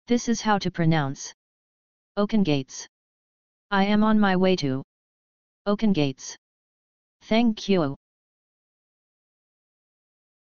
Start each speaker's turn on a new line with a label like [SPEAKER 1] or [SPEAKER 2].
[SPEAKER 1] This is how to pronounce Oakengates. I am on my way to Oakengates. Thank you.